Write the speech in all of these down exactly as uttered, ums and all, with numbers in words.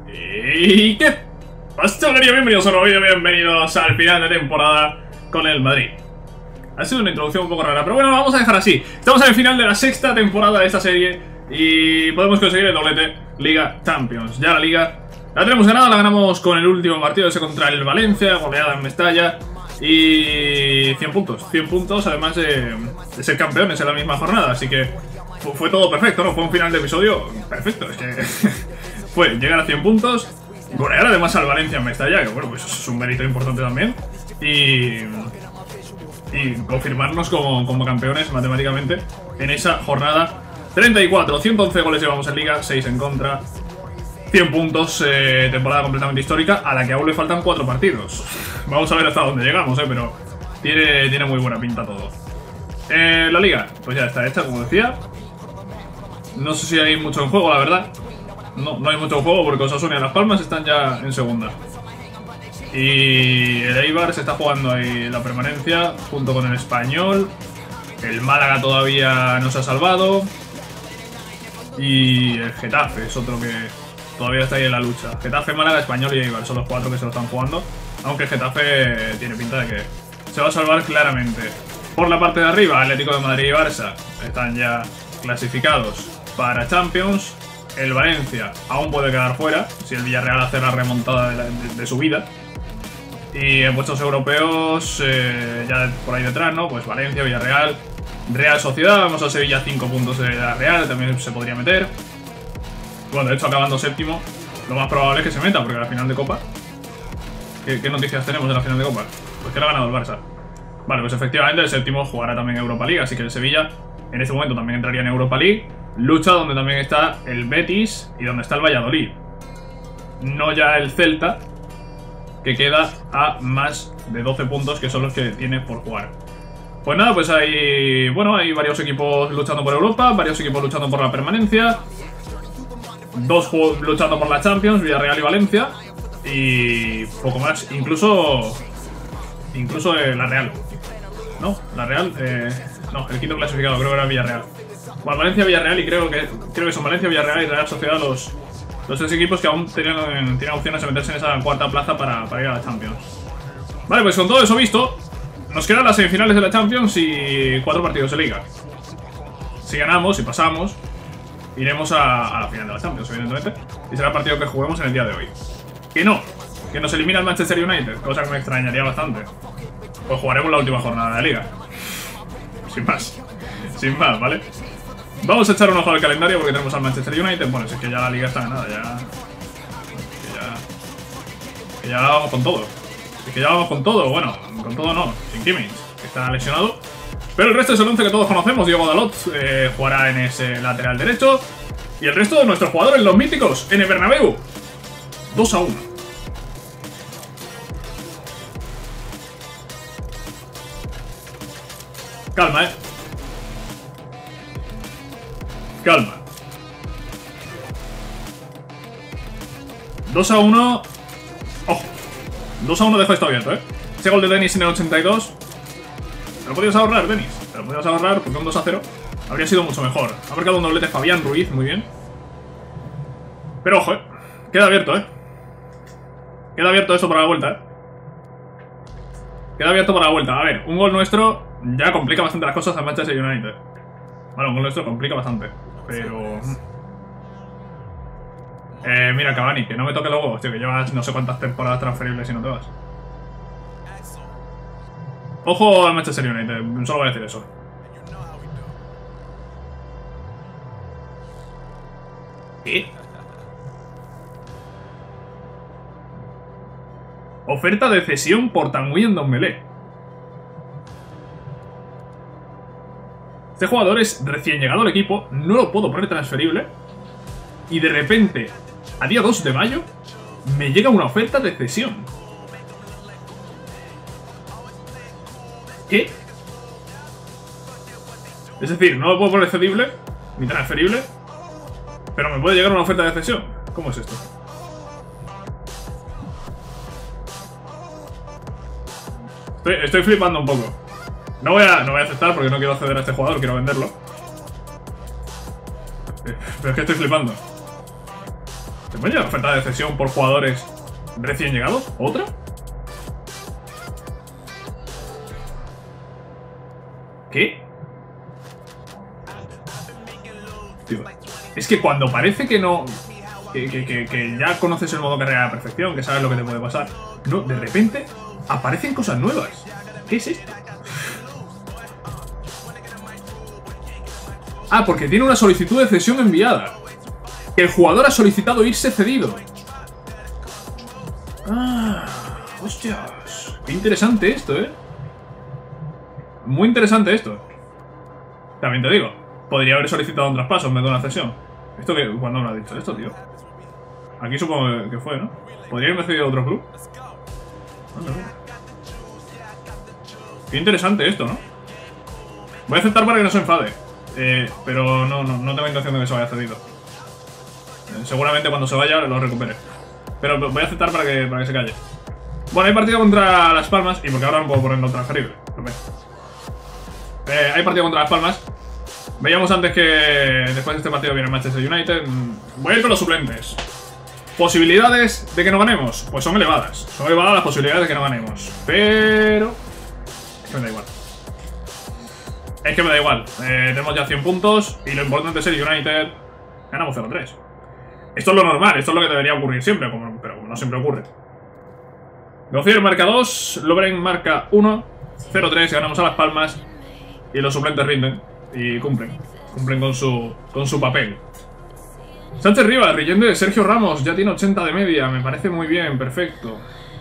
¿Y qué pastelería? Bienvenidos a un nuevo vídeo, bienvenidos al final de temporada con el Madrid. Ha sido una introducción un poco rara, pero bueno, vamos a dejar así. Estamos en el final de la sexta temporada de esta serie y podemos conseguir el doblete Liga Champions. Ya la Liga la tenemos ganada, la ganamos con el último partido ese contra el Valencia, goleada en Mestalla. Y cien puntos, cien puntos además de, de ser campeones en la misma jornada, así que fue, fue todo perfecto, ¿no? Fue un final de episodio perfecto, es que fue llegar a cien puntos, golear además al Valencia en Mestalla, que bueno, pues eso es un mérito importante también, y, y confirmarnos como, como campeones matemáticamente en esa jornada. Treinta y cuatro, ciento once goles llevamos en Liga, seis en contra, cien puntos, eh, temporada completamente histórica, a la que aún le faltan cuatro partidos. Vamos a ver hasta dónde llegamos, eh, pero tiene, tiene muy buena pinta todo. Eh, la Liga, pues ya está hecha, como decía. No sé si hay mucho en juego, la verdad. No, no hay mucho en juego porque Osasuna y Las Palmas están ya en segunda. Y el Eibar se está jugando ahí la permanencia junto con el Español. El Málaga todavía no se ha salvado. Y el Getafe es otro que todavía está ahí en la lucha. Getafe, Málaga, Español y Eibar son los cuatro que se lo están jugando. Aunque Getafe tiene pinta de que se va a salvar claramente. Por la parte de arriba, Atlético de Madrid y Barça están ya clasificados para Champions. El Valencia aún puede quedar fuera si el Villarreal hace la remontada de, la, de, de su vida. Y en puestos europeos, eh, ya por ahí detrás, ¿no? Pues Valencia, Villarreal, Real Sociedad. Vamos a Sevilla, cinco puntos de la Real, también se podría meter. Bueno, de hecho, acabando séptimo, lo más probable es que se meta, porque a la final de Copa... ¿Qué, qué noticias tenemos de la final de Copa? Pues que la ha ganado el Barça. Vale, pues efectivamente el séptimo jugará también Europa League, así que el Sevilla en este momento también entraría en Europa League. Lucha donde también está el Betis y donde está el Valladolid. No ya el Celta, que queda a más de doce puntos, que son los que tiene por jugar. Pues nada, pues hay... Bueno, hay varios equipos luchando por Europa, varios equipos luchando por la permanencia. Dos juegos luchando por la Champions, Villarreal y Valencia. Y poco más, incluso Incluso eh, la Real. No, la Real, eh, no, el quinto clasificado creo que era Villarreal. Bueno, Valencia, Villarreal y creo que creo que son Valencia, Villarreal y Real Sociedad los, los tres equipos que aún tienen, tienen opciones de meterse en esa cuarta plaza para, para ir a la Champions. Vale, pues con todo eso visto, nos quedan las semifinales de la Champions y cuatro partidos de Liga. Si ganamos y pasamos, iremos a, a la final de la Champions, evidentemente. Y será el partido que juguemos en el día de hoy. Que no, que nos elimina el Manchester United, cosa que me extrañaría bastante. Pues jugaremos la última jornada de la Liga. Sin más, sin más, ¿vale? Vamos a echar un ojo al calendario porque tenemos al Manchester United. Bueno, si es que ya la Liga está ganada, ya... Que ya... Que ya vamos con todo. Si es que ya vamos con todo, bueno, con todo no. Sin Kimmich, que está lesionado. Pero el resto es el once que todos conocemos. Diego Dalot eh, jugará en ese lateral derecho. Y el resto de nuestros jugadores, los míticos, en el Bernabéu. dos a uno. Calma, eh. Calma. dos a uno. Ojo. dos a uno dejo esto abierto, eh. Ese gol de Denis en el ochenta y dos. Te lo podías ahorrar, Denis. Te lo podías ahorrar porque un dos a cero habría sido mucho mejor. Ha marcado un doblete Fabián Ruiz, muy bien. Pero ojo, eh. Queda abierto, eh. Queda abierto esto para la vuelta, eh. Queda abierto para la vuelta. A ver, un gol nuestro ya complica bastante las cosas al Manchester United. Bueno, un gol nuestro complica bastante. Pero... Eh, mira, Cavani, que no me toque los huevos, tío, que llevas no sé cuántas temporadas transferibles y no te vas. Ojo al Manchester United, solo voy a decir eso. ¿Qué? Oferta de cesión por Tanguy en Ndombele. Este jugador es recién llegado al equipo, no lo puedo poner transferible. Y de repente, a día dos de mayo, me llega una oferta de cesión. ¿Qué? Es decir, no lo puedo poner cedible, ni transferible, pero me puede llegar una oferta de cesión. ¿Cómo es esto? Estoy, estoy flipando un poco. No voy, a, no voy a aceptar porque no quiero ceder a este jugador, quiero venderlo. Pero es que estoy flipando. Oye, oferta de cesión por jugadores recién llegados. ¿Otra? ¿Qué? Tío, es que cuando parece que no... Que, que, que, que ya conoces el modo carrera a la perfección, que sabes lo que te puede pasar. No, de repente aparecen cosas nuevas. ¿Qué es esto? Ah, porque tiene una solicitud de cesión enviada. Que el jugador ha solicitado irse cedido. Ah, hostias. Qué interesante esto, ¿eh? Muy interesante esto. También te digo, podría haber solicitado un traspaso en vez de una cesión. ¿Esto que ¿Cuándo me lo ha dicho esto, tío? Aquí supongo que fue, ¿no? ¿Podría haberme cedido a otro club? Anda, mira. Qué interesante esto, ¿no? Voy a aceptar para que no se enfade. Eh, pero no, no, no tengo intención de que se vaya cedido. Eh, seguramente cuando se vaya lo recupere. Pero voy a aceptar para que, para que se calle. Bueno, hay partido contra Las Palmas. Y porque ahora no puedo ponerlo transferible. Eh, hay partido contra Las Palmas. Veíamos antes que después de este partido viene el Manchester United. Voy a ir con los suplentes. ¿Posibilidades de que no ganemos? Pues son elevadas. Son elevadas las posibilidades de que no ganemos. Pero... Es que me da igual. Es que me da igual. Eh, tenemos ya cien puntos. Y lo importante es el United. Ganamos cero tres. Esto es lo normal. Esto es lo que debería ocurrir siempre. Como, pero como no siempre ocurre. Gauzier marca dos. Lovren marca uno. cero tres. Ganamos a Las Palmas. Y los suplentes rinden. Y cumplen. Cumplen con su, con su papel. Sánchez Rivas, relleno de Sergio Ramos. Ya tiene ochenta de media. Me parece muy bien. Perfecto.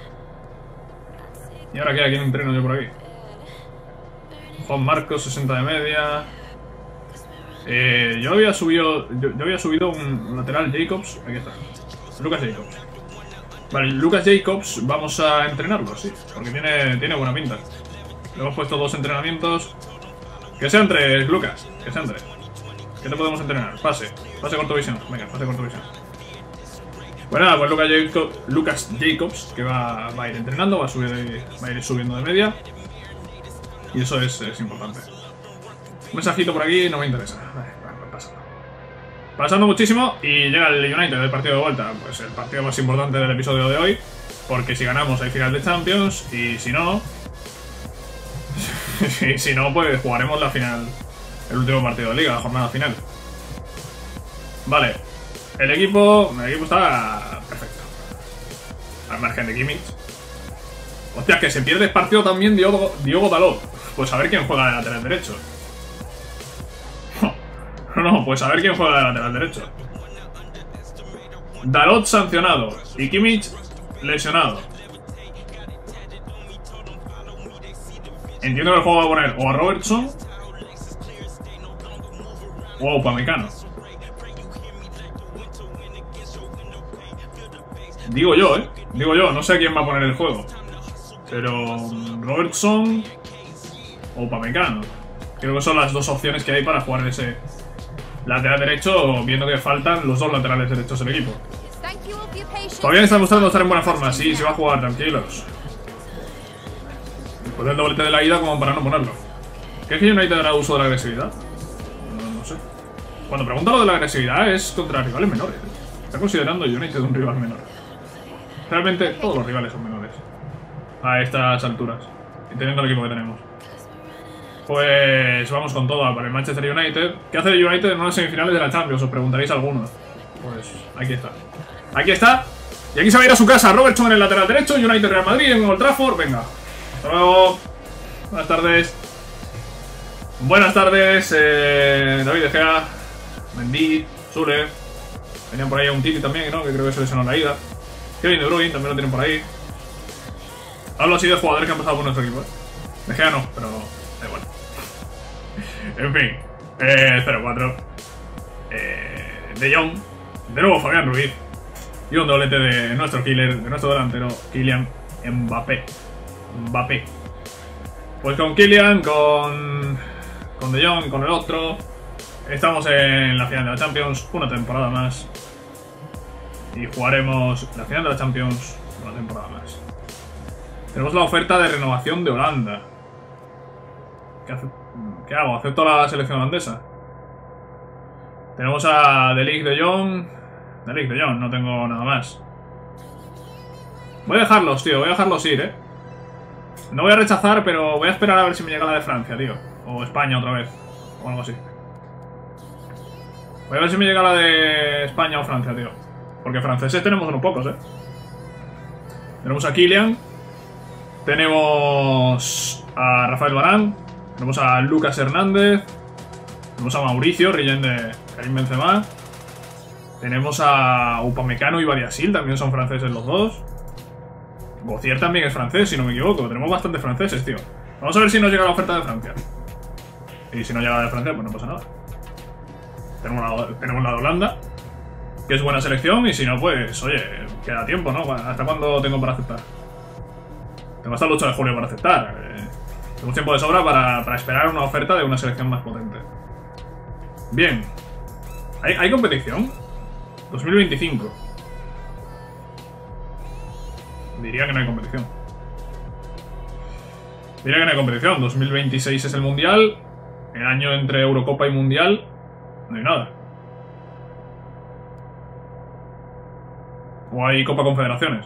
¿Y ahora qué? ¿A quién entreno yo por aquí? Juan Marcos, sesenta de media. Eh, yo había subido. Yo, yo había subido un lateral Jacobs. Aquí está. Lucas Jacobs. Vale, Lucas Jacobs. Vamos a entrenarlo, sí. Porque tiene, tiene buena pinta. Le hemos puesto dos entrenamientos. Que sean tres, Lucas. Que sean tres. ¿Qué te podemos entrenar? Pase. Pase corto visión. Venga, pase corto visión. Bueno, nada, pues Lucas Jacobs, Lucas Jacobs que va, va a ir entrenando, va a, subir, va a ir subiendo de media. Y eso es, es importante. Un mensajito por aquí no me interesa. Vale, pasando. Pasando muchísimo y llega el United del partido de vuelta. Pues el partido más importante del episodio de hoy. Porque si ganamos hay final de Champions y si no... si, si no, pues jugaremos la final... El último partido de Liga, la jornada final. Vale. El equipo... El equipo está perfecto. Al margen de Kimmich. Hostia, que se pierde el partido también Diogo, Diogo Dalot. Pues a ver quién juega de lateral derecho. No, no, pues a ver quién juega de lateral derecho. Dalot sancionado. Y Kimmich lesionado. Entiendo que el juego va a poner o a Robertson o a Upamecano. Digo yo, eh. Digo yo, no sé a quién va a poner el juego. Pero Robertson o Upamecano. Creo que son las dos opciones que hay para jugar ese lateral derecho, viendo que faltan los dos laterales derechos del equipo. Todavía está mostrando estar en buena forma. Sí, se va a jugar, tranquilos. Después del doblete de la ida, como para no ponerlo. ¿Crees que United hará uso de la agresividad? No, no sé. Cuando pregunto lo de la agresividad es contra rivales menores. Está considerando United un rival menor. Realmente todos los rivales son menores a estas alturas. Y teniendo el equipo que tenemos. Pues vamos con todo para el Manchester United. ¿Qué hace el United en unas semifinales de la Champions? Os preguntaréis algunos. Pues aquí está. Aquí está. Y aquí se va a ir a su casa. Robertson en el lateral derecho. United Real Madrid en Old Trafford. Venga. Hasta luego. Buenas tardes. Buenas tardes. Eh, David De Gea. Mendy. Sule. Tenían por ahí a un Titi también, ¿no? Que creo que se lesionó la ida. Kevin De Bruyne también lo tienen por ahí. Hablo así de jugadores que han pasado por nuestro equipo, ¿eh? De Gea no, pero da igual. En fin. Eh, cero cuatro. Eh, De Jong. De nuevo Fabián Ruiz. Y un doblete de nuestro killer, de nuestro delantero, Kylian Mbappé. Mbappé. Pues con Kylian, con, con De Jong, con el otro. Estamos en la final de la Champions, una temporada más. Y jugaremos la final de la Champions una temporada más. Tenemos la oferta de renovación de Holanda. ¿Qué, hace? ¿Qué hago? ¿Acepto la selección holandesa? Tenemos a De Ligt, De Jong, De Luc de Jong, no tengo nada más. Voy a dejarlos, tío, voy a dejarlos ir, eh. No voy a rechazar, pero voy a esperar a ver si me llega la de Francia, tío. O España otra vez, o algo así. Voy a ver si me llega la de España o Francia, tío. Porque franceses tenemos unos pocos, eh. Tenemos a Kylian. Tenemos a Rafael Varane. Tenemos a Lucas Hernández. Tenemos a Mauricio, rellén de Karim Benzema. Tenemos a Upamecano y Badiashile, también son franceses los dos. Gauthier también es francés, si no me equivoco. Tenemos bastantes franceses, tío. Vamos a ver si nos llega la oferta de Francia. Y si no llega la de Francia, pues no pasa nada. Tenemos la, tenemos la de Holanda, que es buena selección, y si no, pues, oye, queda tiempo, ¿no? ¿Hasta cuándo tengo para aceptar? Tengo hasta el ocho de julio para aceptar. Eh, tengo tiempo de sobra para, para esperar una oferta de una selección más potente. Bien. ¿Hay, ¿hay competición? dos mil veinticinco. Diría que no hay competición. Diría que no hay competición. dos mil veintiséis es el Mundial. El año entre Eurocopa y Mundial no hay nada. O hay Copa Confederaciones.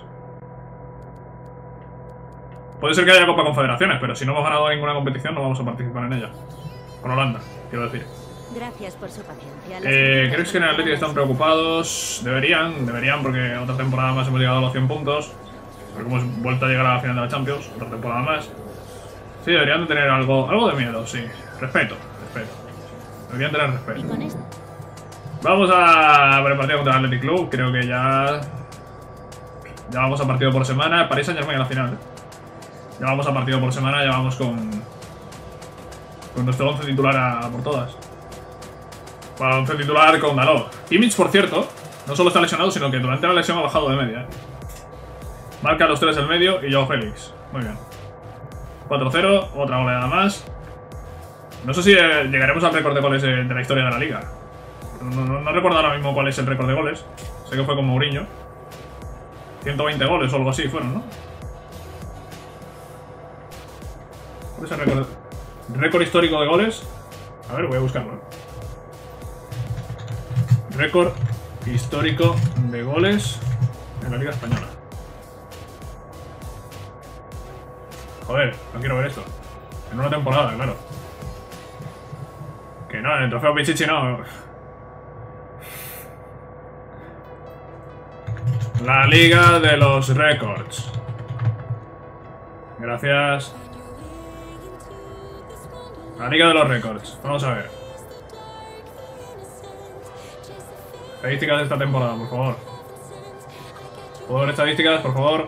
Puede ser que haya Copa Confederaciones, pero si no hemos ganado ninguna competición no vamos a participar en ella. Con Holanda, quiero decir. Gracias por su paciencia. Eh, ¿Crees que en el Atlético están preocupados? Deberían, deberían, porque otra temporada más hemos llegado a los cien puntos. Porque hemos vuelto a llegar a la final de la Champions, otra temporada más. Sí, deberían de tener algo, algo de miedo, sí. Respeto, respeto. Deberían tener respeto. ¿Y con esto? Vamos a ver el partido contra el Athletic Club. Creo que ya... Ya vamos a partido por semana. París Saint-Germain en la final, ¿eh? Ya vamos a partido por semana, ya vamos con... Con nuestro once titular a, a por todas. Para once titular con Dalot. Kimmich, por cierto, no solo está lesionado, sino que durante la lesión ha bajado de media, ¿eh? Marca los tres del medio y Joao Félix. Muy bien. cuatro cero, otra goleada más. No sé si eh, llegaremos al récord de goles de, de la historia de la liga. No, no, no recuerdo ahora mismo cuál es el récord de goles. Sé que fue con Mourinho. ciento veinte goles o algo así fueron, ¿no? ¿Cuál es el récord? ¿Récord histórico de goles? A ver, voy a buscarlo. Récord histórico de goles en la Liga Española. Joder, no quiero ver esto. En una temporada, claro. Que no, en el trofeo Pichichi no. La Liga de los Récords. Gracias. La Liga de los Récords. Vamos a ver. Estadísticas de esta temporada, por favor. ¿Puedo ver estadísticas, por favor?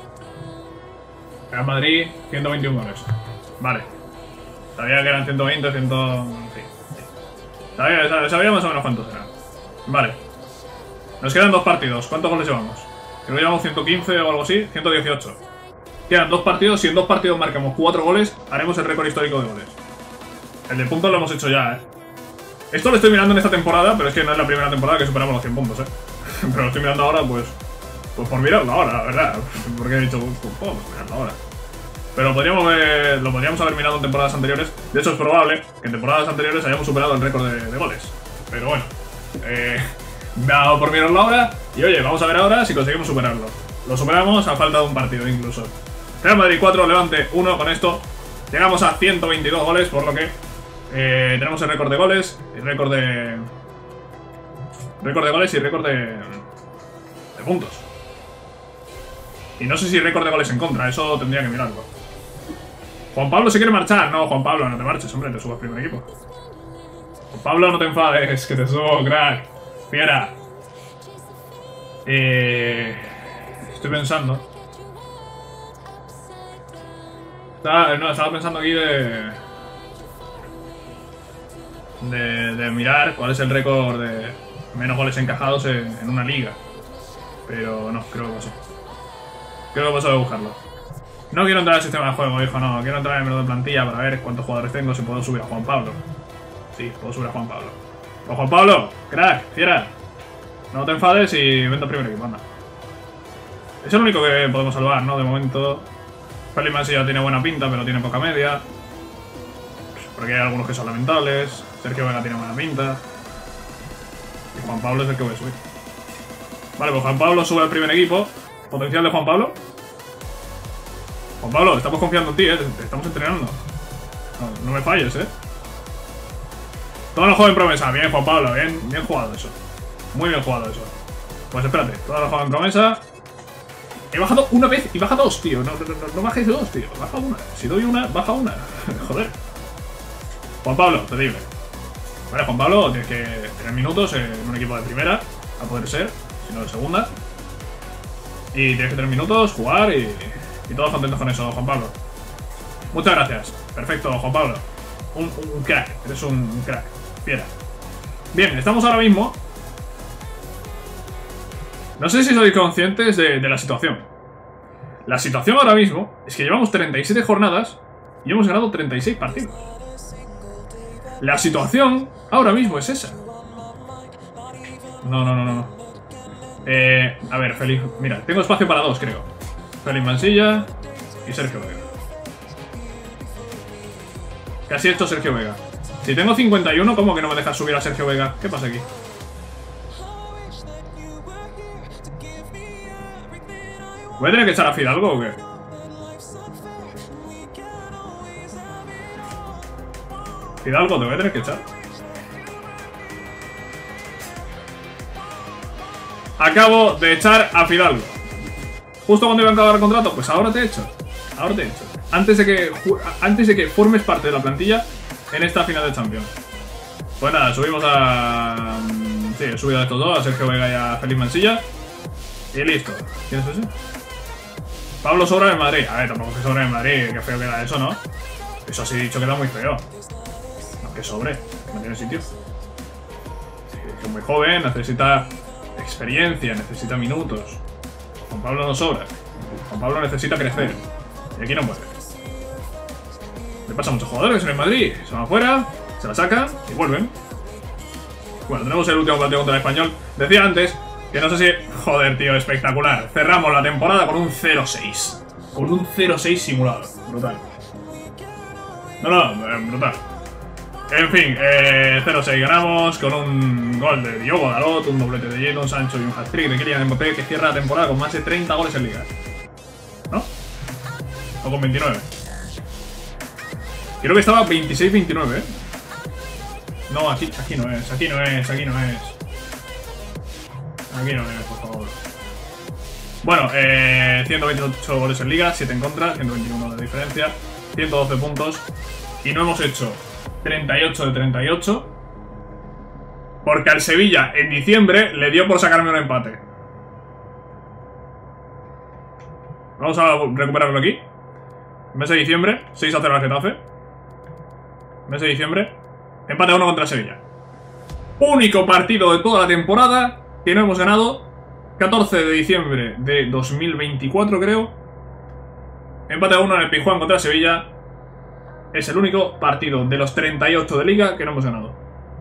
Real Madrid, ciento veintiún goles. Vale. Sabía que eran ciento veinte, cien... Sí, sí. Sabía, sabía más o menos cuántos eran. Vale. Nos quedan dos partidos. ¿Cuántos goles llevamos? Creo que llevamos ciento quince o algo así. ciento dieciocho. Quedan dos partidos. Si en dos partidos marcamos cuatro goles, haremos el récord histórico de goles. El de puntos lo hemos hecho ya, ¿eh? Esto lo estoy mirando en esta temporada, pero es que no es la primera temporada que superamos los cien puntos, ¿eh? Pero lo estoy mirando ahora, pues... Pues por mirarlo ahora, la verdad. Porque he dicho, pues podemos mirarlo ahora. Pero podríamos ver, lo podríamos haber mirado en temporadas anteriores. De hecho, es probable que en temporadas anteriores hayamos superado el récord de, de goles. Pero bueno, eh, me ha dado por mirarlo ahora. Y oye, vamos a ver ahora si conseguimos superarlo. Lo superamos a falta de un partido incluso. Real Madrid cuatro, Levante uno. Con esto llegamos a ciento veintidós goles, por lo que eh, tenemos el récord de goles, el récord de... Récord de goles y récord de... de puntos. Y no sé si récord de goles en contra, eso tendría que mirarlo. Juan Pablo se quiere marchar. No, Juan Pablo, no te marches, hombre, te subo al primer equipo. Juan Pablo, no te enfades, que te subo, crack. Fiera. Eh... Estoy pensando. Estaba, no, estaba pensando aquí de... de... de mirar cuál es el récord de menos goles encajados en, en una liga. Pero no, creo que pasó. Creo que paso de buscarlo. No quiero entrar al sistema de juego, hijo, no. Quiero entrar en el menú de plantilla para ver cuántos jugadores tengo, si puedo subir a Juan Pablo. Sí, puedo subir a Juan Pablo. ¡Oh, Juan Pablo! ¡Crack! ¡Fiera! No te enfades y vente al primer equipo, anda. Es el único que podemos salvar, ¿no? De momento. Felipe Masi ya tiene buena pinta, pero tiene poca media. Porque hay algunos que son lamentables. Sergio Vega tiene buena pinta. Y Juan Pablo es el que voy a subir. Vale, pues Juan Pablo sube al primer equipo. Potencial de Juan Pablo. Juan Pablo, estamos confiando en ti, eh. Te estamos entrenando. No, no me falles, eh. Todo el joven promesa. Bien, Juan Pablo, bien, bien jugado eso. Muy bien jugado eso. Pues espérate, toda la joven promesa. He bajado una vez y baja dos, tío. No, no, no, no bajes dos, tío. Baja una. Si doy una, baja una. Joder. Juan Pablo, terrible. Vale, Juan Pablo, tienes que tener minutos en un equipo de primera, a poder ser, si no de segunda. Y tienes que tener minutos, jugar y, y todos contentos con eso, Juan Pablo. Muchas gracias. Perfecto, Juan Pablo. Un, un crack. Eres un, un crack. Fiera. Bien, estamos ahora mismo. No sé si sois conscientes de, de la situación. La situación ahora mismo es que llevamos treinta y siete jornadas y hemos ganado treinta y seis partidos. La situación ahora mismo es esa. No, no, no, no. Eh, a ver, Félix. Mira, tengo espacio para dos, creo. Félix Mansilla y Sergio Vega. Casi he hecho Sergio Vega. Si tengo cincuenta y uno, ¿cómo que no me dejas subir a Sergio Vega? ¿Qué pasa aquí? ¿Voy a tener que echar a Fidalgo o qué? Fidalgo, te voy a tener que echar. Acabo de echar a Fidalgo. Justo cuando iba a acabar el contrato, pues ahora te he hecho. Ahora te he hecho. Antes de que, antes de que formes parte de la plantilla en esta final de Champions. Pues nada, subimos a... Sí, he subido a estos dos, a Sergio Vega y a Félix Mansilla. Y listo. ¿Quién es ese? Pablo sobra en Madrid. A ver, tampoco que sobra en Madrid. Qué feo queda eso, ¿no? Eso sí dicho queda muy feo. No, que sobre. No tiene sitio. Es muy joven, necesita experiencia, necesita minutos. Juan Pablo no sobra. Juan Pablo necesita crecer. Y aquí no puede. Le pasa a muchos jugadores que son en Madrid. Se van afuera, se la sacan y vuelven. Bueno, tenemos el último partido contra el Español. Decía antes que no sé si... Joder, tío, espectacular. Cerramos la temporada con un cero seis. Con un cero seis simulado. Brutal. No, no, brutal. En fin, eh, cero seis ganamos con un gol de Diogo Dalot, un doblete de Jadon Sancho y un hat-trick de Kylian Mbappé que cierra la temporada con más de treinta goles en Liga. ¿No? O con veintinueve. Creo que estaba veintiséis veintinueve, ¿eh? No, aquí, aquí no es, aquí no es, aquí no es. Aquí no es, por favor. Bueno, eh, ciento veintiocho goles en Liga, siete en contra, ciento veintiuno de diferencia, ciento doce puntos. Y no hemos hecho treinta y ocho de treinta y ocho. Porque al Sevilla en diciembre le dio por sacarme un empate. Vamos a recuperarlo aquí. Mes de diciembre, seis a cero al Getafe. Mes de diciembre, empate a uno contra Sevilla. Único partido de toda la temporada que no hemos ganado. catorce de diciembre de dos mil veinticuatro, creo. Empate a uno en el Pizjuán contra Sevilla. Es el único partido de los treinta y ocho de Liga que no hemos ganado.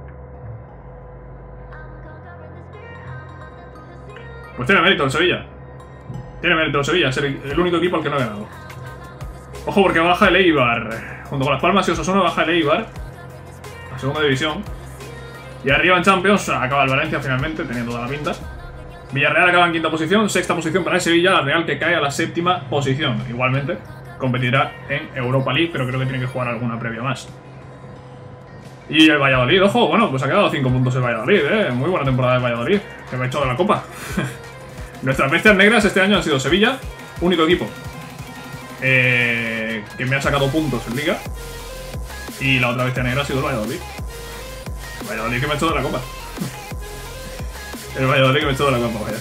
Pues tiene mérito el Sevilla. Tiene mérito el Sevilla, ser el único equipo al que no ha ganado. Ojo, porque baja el Eibar. Junto con Las Palmas y Osasuna baja el Eibar a segunda división. Y arriba en Champions acaba el Valencia finalmente, teniendo toda la pinta. Villarreal acaba en quinta posición, sexta posición para el Sevilla, la Real que cae a la séptima posición. Igualmente competirá en Europa League, pero creo que tiene que jugar alguna previa más. Y el Valladolid, ojo, bueno, pues ha quedado cinco puntos el Valladolid, eh. Muy buena temporada del Valladolid, que me ha hecho de la Copa. Nuestras bestias negras este año han sido Sevilla, único equipo eh, que me ha sacado puntos en Liga. Y la otra bestia negra ha sido el Valladolid. El Valladolid que me ha hecho de la Copa. El Valladolid que me ha hecho de la Copa, vaya.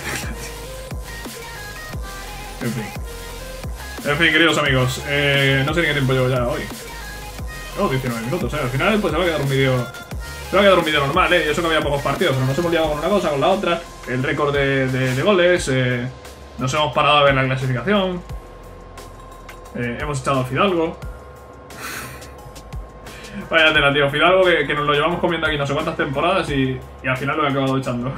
En fin. En fin, queridos amigos, eh, no sé ni qué tiempo llevo ya hoy. Oh, diecinueve minutos, eh. Al final pues se va a quedar un vídeo. Se va a quedar un vídeo normal, eh. Y eso que había pocos partidos, pero nos hemos liado con una cosa, con la otra. El récord de, de, de goles. Eh, nos hemos parado a ver la clasificación. Eh, hemos echado a Fidalgo. Vaya tela, tío. Fidalgo que, que nos lo llevamos comiendo aquí no sé cuántas temporadas y, y al final lo he acabado echando.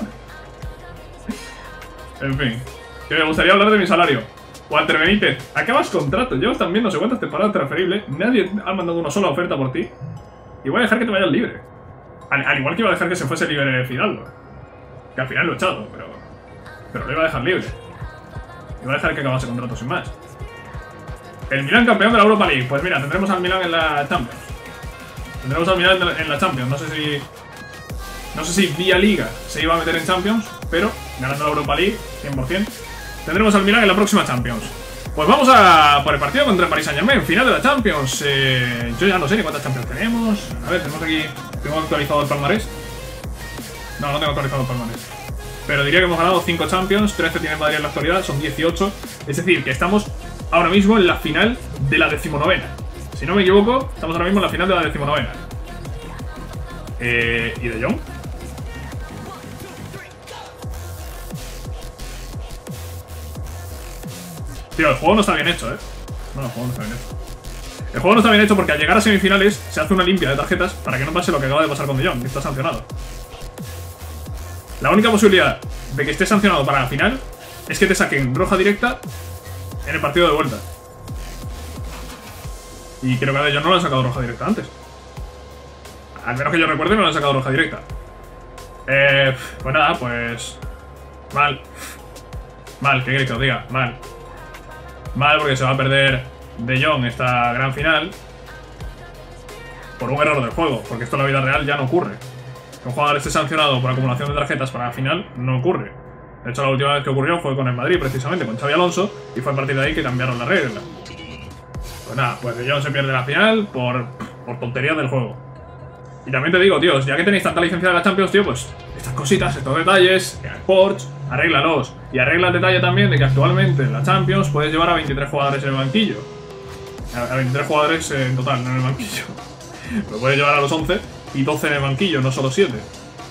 En fin. Que me gustaría hablar de mi salario. Walter Benítez, acabas contrato. Llevas también no sé cuántas temporadas transferibles. Nadie ha mandado una sola oferta por ti. Y voy a dejar que te vayas libre. Al, al igual que iba a dejar que se fuese libre Fidalgo. Que al final lo he echado, pero... pero lo iba a dejar libre. Iba a dejar que acabase contrato sin más. El Milan campeón de la Europa League. Pues mira, tendremos al Milan en la Champions. Tendremos al Milan en la Champions. No sé si... No sé si vía Liga se iba a meter en Champions, pero ganando la Europa League, cien por cien. Tendremos al Milan en la próxima Champions. Pues vamos a por el partido contra el Paris Saint-Germain, final de la Champions. Eh, yo ya no sé ni cuántas Champions tenemos. A ver, tenemos aquí... ¿Tengo actualizado el palmarés? No, no tengo actualizado el palmarés. Pero diría que hemos ganado cinco Champions, trece tiene Madrid en la actualidad, son dieciocho. Es decir, que estamos ahora mismo en la final de la decimonovena. Si no me equivoco, estamos ahora mismo en la final de la decimonovena. Eh, ¿Y De Jong? Tío, el juego no está bien hecho, ¿eh? No, el juego no está bien hecho. El juego no está bien hecho porque al llegar a semifinales se hace una limpia de tarjetas para que no pase lo que acaba de pasar con De Jong, que está sancionado. La única posibilidad de que esté sancionado para la final es que te saquen roja directa en el partido de vuelta. Y creo que a De Jong no le han sacado roja directa antes. Al menos que yo recuerde no le han sacado roja directa. Eh, pues nada, pues... Mal. Mal, ¿qué queréis que os diga? Mal. Mal porque se va a perder De Jong esta gran final por un error del juego, porque esto en la vida real ya no ocurre. Que un jugador esté sancionado por acumulación de tarjetas para la final no ocurre. De hecho, la última vez que ocurrió fue con el Madrid, precisamente, con Xabi Alonso, y fue a partir de ahí que cambiaron la regla. Pues nada, pues De Jong se pierde la final por, por tonterías del juego. Y también te digo, tíos, ya que tenéis tanta licencia de la Champions, tío, pues estas cositas, estos detalles, Sports, arréglalos. Y arregla el detalle también de que actualmente en la Champions puedes llevar a veintitrés jugadores en el banquillo. A veintitrés jugadores en total, no en el banquillo. Lo puedes llevar a los once y doce en el banquillo, no solo siete.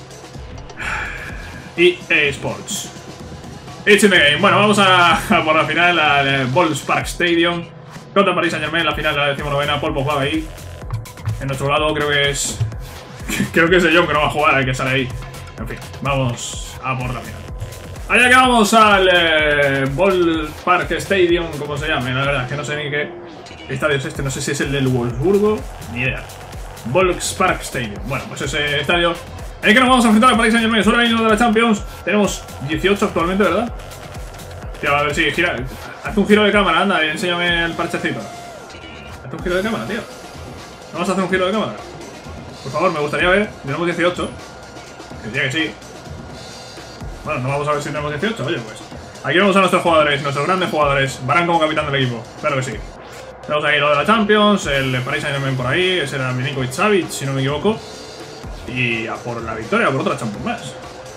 Y eSports. It's in the game. Bueno, vamos a, a por la final, la de Balls Park Stadium contra Paris Saint-Germain, la final de la decimonovena. Paul Pogba ahí. En nuestro lado creo que es... Creo que es De Jong que no va a jugar, el que sale ahí. En fin, vamos a por la final. Allá que vamos al eh, Ball Park Stadium, como se llame. La verdad es que no sé ni qué estadio es este. No sé si es el del Wolfsburgo, ni idea. Volks Park Stadium. Bueno, pues ese estadio en el que nos vamos a enfrentar al Paris Saint-Germain. Solo hay uno de la Champions. Tenemos dieciocho actualmente, ¿verdad? Tío, a ver si gira. Hazte un giro de cámara, anda, y enséñame el parchecito. Hazte un giro de cámara, tío. ¿Vamos a hacer un giro de cámara? Por favor, me gustaría ver. Tenemos dieciocho. Que diría que sí. Bueno, no vamos a ver si tenemos dieciocho. Oye, pues aquí vemos a nuestros jugadores, nuestros grandes jugadores. Varane como capitán del equipo. Claro que sí. Tenemos ahí lo de la Champions, el Paris Saint-Germain por ahí. Ese era Milinkovic Savic, si no me equivoco. Y a por la victoria, por otra Champions más.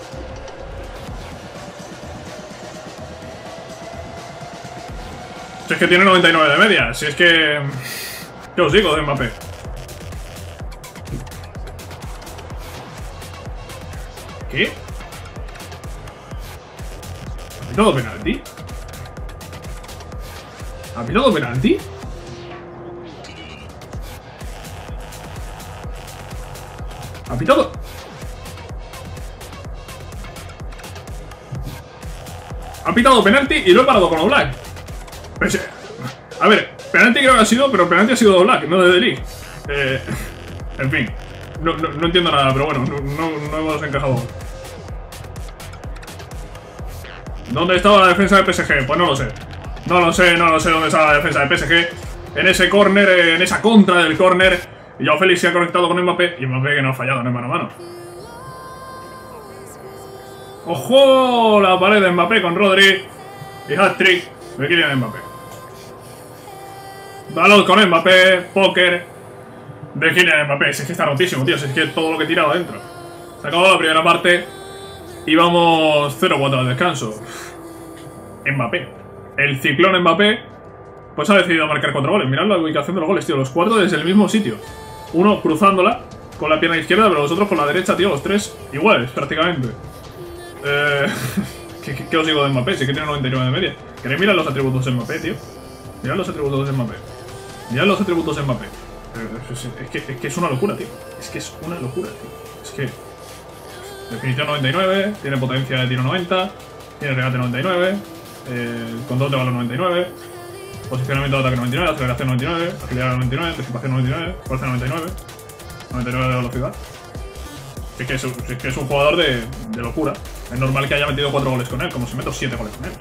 Si es que tiene noventa y nueve de media. Si es que... ¿Qué os digo de Mbappé? ¿Qué? ¿Ha pitado penalti? ¿Ha pitado penalti? ¿Ha pitado? Ha pitado penalti y lo he parado con Oblak. Pues, a ver, penalti creo que ha sido, pero penalti ha sido de Oblak, no de De Ligt. Eh, en fin, no, no, no entiendo nada, pero bueno, no, no, no hemos encajado. ¿Dónde estaba la defensa de P S G? Pues no lo sé. No lo sé, no lo sé dónde estaba la defensa de P S G. En ese córner, en esa contra del córner. Y Joao Félix se ha conectado con Mbappé. Y Mbappé que no ha fallado en el mano a mano. ¡Ojo! La pared de Mbappé con Rodri. Y hat-trick de Kylian Mbappé. Balón con Mbappé. Póker de Kylian Mbappé. Si es que está rotísimo, tío. Si es que todo lo que he tirado adentro. Se acabó la primera parte. Y vamos cero cuatro al descanso. Mbappé. El ciclón Mbappé pues ha decidido marcar cuatro goles. Mirad la ubicación de los goles, tío. Los cuatro desde el mismo sitio. Uno cruzándola con la pierna izquierda, pero los otros con la derecha, tío. Los tres iguales, prácticamente. Eh, ¿qué, qué, ¿Qué os digo de Mbappé? Si es que tiene noventa y nueve de media. ¿Queréis mirar los atributos de Mbappé, tío? Mirad los atributos de Mbappé. Mirad los atributos de Mbappé. Eh, es, es, que, es que es una locura, tío. Es que es una locura, tío. Es que... Definición noventa y nueve, tiene potencia de tiro noventa, tiene regate noventa y nueve, eh, control de balón noventa y nueve, posicionamiento de ataque noventa y nueve, aceleración noventa y nueve, agilidad noventa y nueve, anticipación noventa y nueve, fuerza noventa y nueve, noventa y nueve de velocidad. Si es que es, un, si es, que es un jugador de, de locura. Es normal que haya metido cuatro goles con él, como si meto siete goles con él.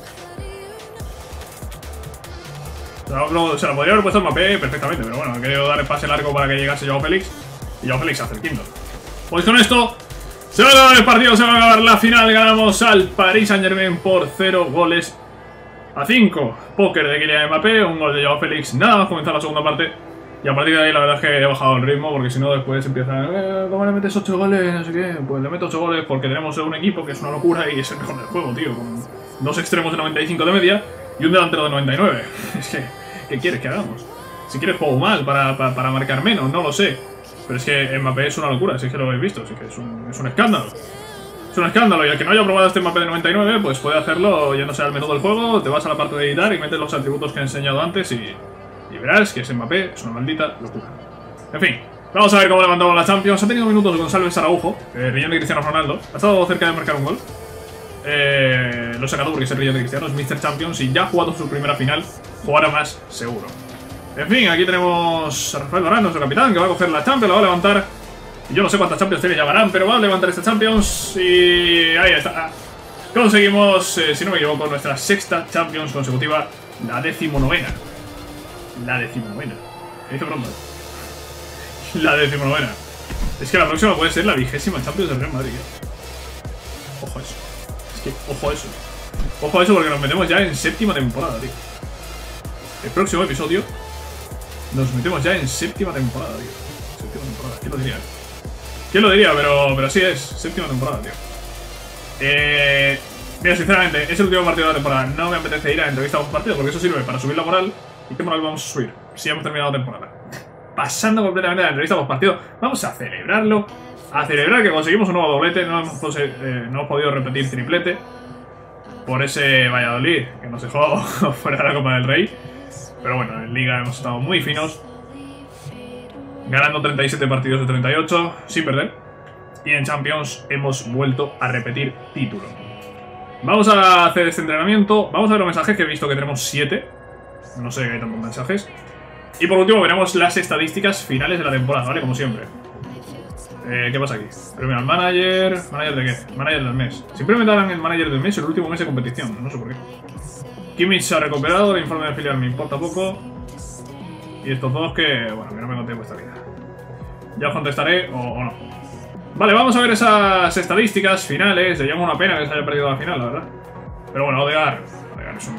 Se lo podría haber puesto el Mbappé perfectamente, pero bueno, he querido dar el pase largo para que llegase Joao Félix. Y Joao Félix hace el quinto. Pues con esto se va a acabar el partido, se va a acabar la final. Ganamos al Paris Saint-Germain por cero goles a cinco. Póker de Kylian Mbappé, un gol de Joao Félix. Nada más comenzar la segunda parte. Y a partir de ahí la verdad es que he bajado el ritmo, porque si no después empiezan, eh, ¿cómo le metes ocho goles? No sé qué. Pues le meto ocho goles porque tenemos un equipo que es una locura y es el mejor del juego, tío. Con dos extremos de noventa y cinco de media y un delantero de noventa y nueve. Es que, ¿qué quieres que hagamos? Si quieres juego mal para, para, para marcar menos, no lo sé. Pero es que Mbappé es una locura, si es que lo habéis visto, es que es un, es un escándalo. Es un escándalo, y el que no haya probado este Mbappé de noventa y nueve, pues puede hacerlo yéndose al menú del juego, te vas a la parte de editar y metes los atributos que he enseñado antes y, y verás que ese Mbappé es una maldita locura. En fin, vamos a ver cómo levantamos la Champions. Ha tenido minutos González Araujo, eh, riñón de Cristiano Ronaldo. Ha estado cerca de marcar un gol. Eh, lo he sacado porque es el riñón de Cristiano, es míster Champions y ya ha jugado su primera final. Jugará más, seguro. En fin, aquí tenemos a Rafael Varane, nuestro capitán, que va a coger la Champions, la va a levantar. Y yo no sé cuántas Champions tiene ya Varane, pero va a levantar esta Champions. Y ahí está. Conseguimos, eh, si no me equivoco, nuestra sexta Champions consecutiva, la decimonovena. La decimonovena. ¿Qué dice pronto? La decimonovena. Es que la próxima puede ser la vigésima Champions del Real Madrid. Ojo a eso. Es que, ojo a eso. Ojo a eso porque nos metemos ya en séptima temporada, tío. El próximo episodio nos metemos ya en séptima temporada, tío. Séptima temporada, ¿quién lo diría? ¿Quién lo diría? Pero, pero así es, séptima temporada, tío. Eh... Mira, sinceramente, es el último partido de la temporada. No me apetece ir a entrevista a un partido porque eso sirve para subir la moral. ¿Y qué moral vamos a subir? Si hemos terminado la temporada. Pasando completamente a la entrevista post partido, vamos a celebrarlo. A celebrar que conseguimos un nuevo doblete. No hemos, eh, no hemos podido repetir triplete por ese Valladolid que nos dejó fuera de la Copa del Rey. Pero bueno, en Liga hemos estado muy finos, ganando treinta y siete partidos de treinta y ocho sin perder. Y en Champions hemos vuelto a repetir título. Vamos a hacer este entrenamiento. Vamos a ver los mensajes, que he visto que tenemos siete. No sé que hay tantos mensajes. Y por último veremos las estadísticas finales de la temporada, ¿vale? Como siempre. Eh, ¿Qué pasa aquí? Premio al manager. ¿Manager de qué? Manager del mes. Siempre me dan el manager del mes el último mes de competición. No sé por qué. Kimmich se ha recuperado. El informe de filial me importa poco. Y estos dos que... bueno, que no me conté vuestra vida. Ya os contestaré o, o no. Vale, vamos a ver esas estadísticas finales. Se llama una pena que se haya perdido la final, la verdad. Pero bueno, Odegaard. Odegaard es un...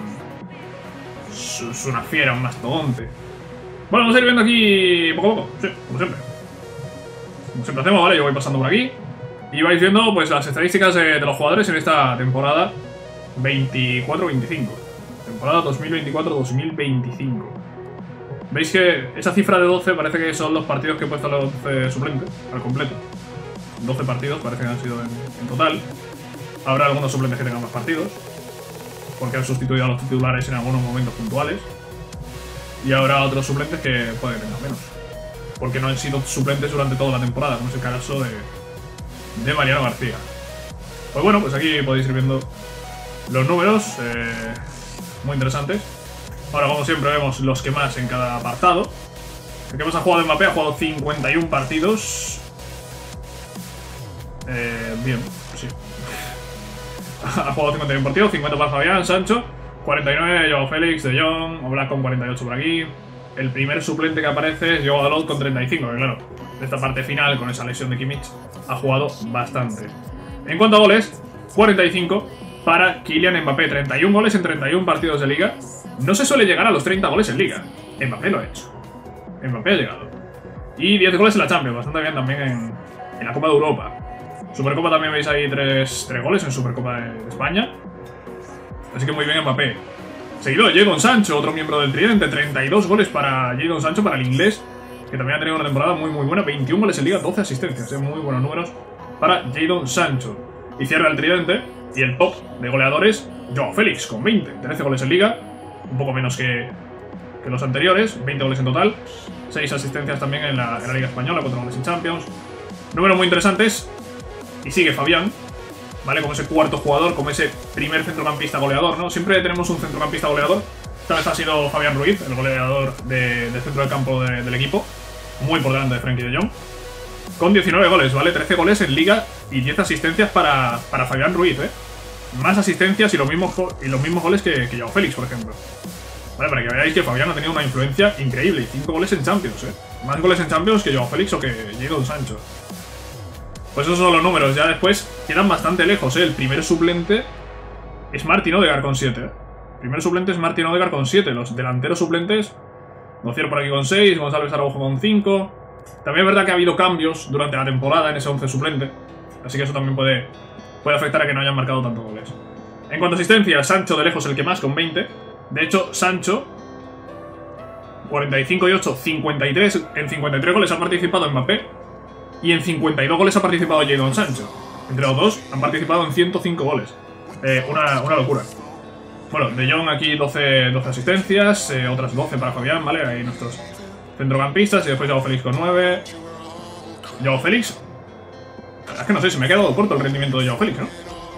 Es, es una fiera, un mastodonte. Bueno, vamos a ir viendo aquí poco a poco. Sí, como siempre. Como siempre hacemos, ¿vale? Yo voy pasando por aquí. Y vais viendo, pues, las estadísticas de, de los jugadores en esta temporada veinticuatro veinticinco. Temporada dos mil veinticuatro dos mil veinticinco. Veis que esa cifra de doce parece que son los partidos que he puesto a los doce suplentes, al completo. doce partidos parece que han sido en, en total. Habrá algunos suplentes que tengan más partidos, porque han sustituido a los titulares en algunos momentos puntuales. Y habrá otros suplentes que pueden tener menos, porque no han sido suplentes durante toda la temporada, como es el caso de, de Mariano García. Pues bueno, pues aquí podéis ir viendo los números, eh, muy interesantes. Ahora, como siempre, vemos los que más en cada apartado. El que más ha jugado Mbappé ha jugado cincuenta y uno partidos. Eh, bien, sí. Ha jugado cincuenta y uno partidos, cincuenta para Fabián, Sancho, cuarenta y nueve Joao Félix, De Jong, Oblak con cuarenta y ocho por aquí. El primer suplente que aparece es Joao Dalot con treinta y cinco, que claro, de esta parte final, con esa lesión de Kimmich, ha jugado bastante. En cuanto a goles, cuarenta y cinco para Kylian Mbappé, treinta y uno goles en treinta y uno partidos de Liga. No se suele llegar a los treinta goles en Liga. Mbappé lo ha hecho. Mbappé ha llegado. Y diez goles en la Champions, bastante bien también en, en la Copa de Europa. Supercopa también veis ahí tres goles en Supercopa de España. Así que muy bien Mbappé. Seguido de Jadon Sancho, otro miembro del tridente. treinta y dos goles para Jadon Sancho, para el inglés, que también ha tenido una temporada muy muy buena. veintiuno goles en Liga, doce asistencias. ¿eh? Muy buenos números para Jadon Sancho. Y cierra el tridente y el top de goleadores, Joao Félix, con veinte. trece goles en Liga, un poco menos que, que los anteriores. veinte goles en total. seis asistencias también en la, en la Liga Española, cuatro goles en Champions. Números muy interesantes. Y sigue Fabián, ¿vale? Como ese cuarto jugador, como ese primer centrocampista goleador, ¿no? Siempre tenemos un centrocampista goleador. Esta vez ha sido Fabián Ruiz, el goleador de, del centro del campo de, del equipo. Muy por delante de Frenkie de Jong. con diecinueve goles, ¿vale? trece goles en Liga y diez asistencias para, para Fabián Ruiz, ¿eh? Más asistencias y los mismos, y los mismos goles que, que Joao Félix, por ejemplo. Vale, para que veáis que Fabián ha tenido una influencia increíble. Y cinco goles en Champions, ¿eh? Más goles en Champions que Joao Félix o que Jadon Sancho. Pues esos son los números. Ya después quedan bastante lejos, ¿eh? El primer suplente es Martin Odegaard con siete, ¿eh? El primer suplente es Martin Odegaard con siete. Los delanteros suplentes, Nocier por aquí con seis, González Araujo con cinco. También es verdad que ha habido cambios durante la temporada en ese once suplente. Así que eso también puede, puede afectar a que no hayan marcado tantos goles. En cuanto a asistencia, Sancho de lejos el que más con veinte. De hecho, Sancho, cuarenta y cinco y ocho, cincuenta y tres. En cincuenta y tres goles ha participado Mbappé. Y en cincuenta y dos goles ha participado Jadon Sancho. Entre los dos han participado en ciento cinco goles. Eh, una, una locura. Bueno, De Jong aquí doce, doce asistencias. Eh, otras doce para Fabián, ¿vale? Ahí nuestros centrocampistas. Y después Joao Félix con nueve. Joao Félix. La verdad es que no sé, se me ha quedado corto el rendimiento de Joao Félix, ¿no?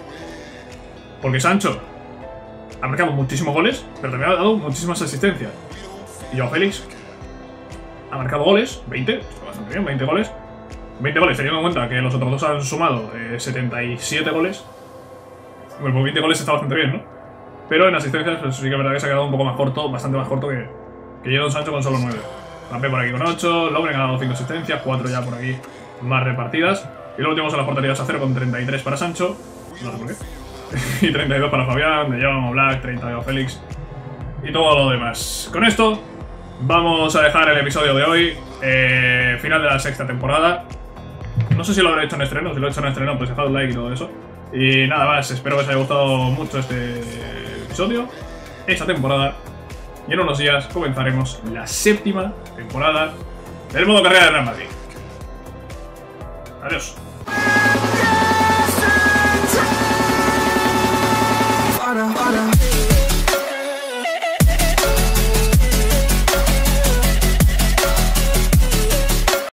Porque Sancho ha marcado muchísimos goles, pero también ha dado muchísimas asistencias. Y Joao Félix ha marcado goles, veinte, está bastante bien, veinte goles. veinte goles, teniendo en cuenta que los otros dos han sumado eh, setenta y siete goles. Bueno, pues veinte goles está bastante bien, ¿no? Pero en asistencias, pues sí que es verdad que se ha quedado un poco más corto, bastante más corto que, que Jadon Sancho con solo nueve. Mbappé por aquí con ocho, Lovren ha dado cinco asistencias, cuatro ya por aquí más repartidas. Y luego tenemos a las porterías a cero con treinta y tres para Sancho, no sé por qué. Y treinta y dos para Fabián, De Jong, Black, treinta y dos Félix y todo lo demás. Con esto vamos a dejar el episodio de hoy, eh, final de la sexta temporada. No sé si lo habré hecho en estreno, si lo he hecho en estreno pues dejad un like y todo eso. Y nada más, espero que os haya gustado mucho este episodio, esta temporada. Y en unos días comenzaremos la séptima temporada del modo carrera de Real Madrid. Adiós.